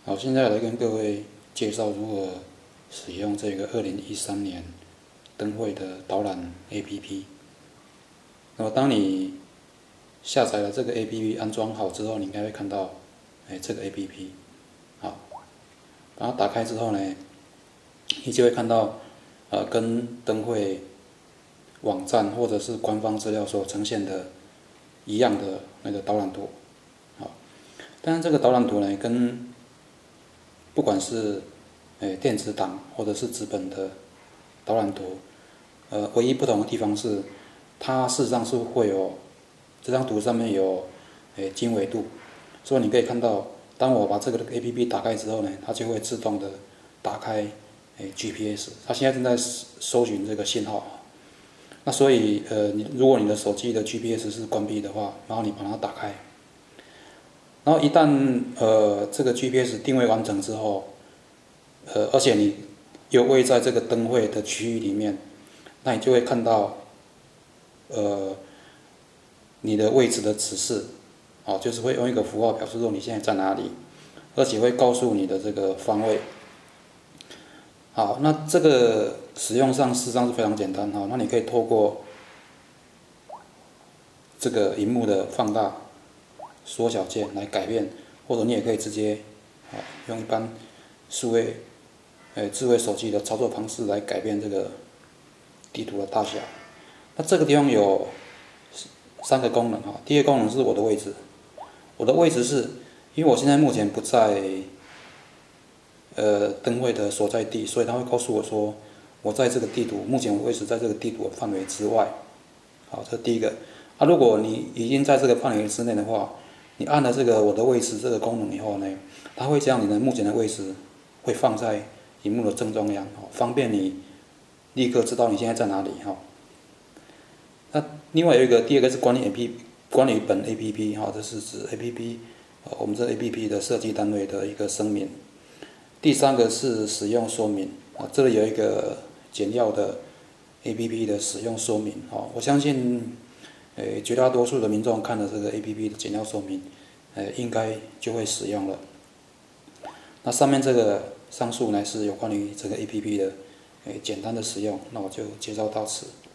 好，现在来跟各位介绍如何使用这个2013年灯会的导览 APP。那么当你下载了这个 APP 安装好之后，你应该会看到，这个 APP， 好，把它打开之后呢，你就会看到，跟灯会网站或者是官方资料所呈现的一样的那个导览图，好，但是这个导览图呢，跟不管是电子档或者是纸本的导览图，唯一不同的地方是，它事实上是会有这张图上面有经纬度，所以你可以看到，当我把这个 APP 打开之后呢，它就会自动的打开GPS， 它现在正在搜寻这个信号。那所以如果你的手机的 GPS 是关闭的话，然后你把它打开，然后一旦这个 GPS 定位完成之后，而且你又位在这个灯会的区域里面，那你就会看到你的位置的指示，就是会用一个符号表示说你现在在哪里，而且会告诉你的这个方位。好，那这个使用上事实上是非常简单哈，那你可以透过这个荧幕的放大、缩小键来改变，或者你也可以直接用一般智慧手机的操作方式来改变这个地图的大小。那这个地方有3个功能哈，第一个功能是我的位置，我的位置是因为我现在目前不在灯会的所在地，所以它会告诉我说我在这个地图，目前我位置在这个地图的范围之外。好，这是第一个。如果你已经在这个范围之内的话，你按了这个我的位置这个功能以后呢，它会将你的目前的位置会放在荧幕的正中央，方便你立刻知道你现在在哪里哈。那另外有一个，第二个是管理本 APP 哈，这是指 APP 我们这 APP 的设计单位的一个声明。第3个是使用说明这里有一个简要的 APP 的使用说明我相信绝大多数的民众看了这个 APP 的简要说明应该就会使用了。那上面这个上述呢是有关于这个 APP 的简单的使用，那我就介绍到此。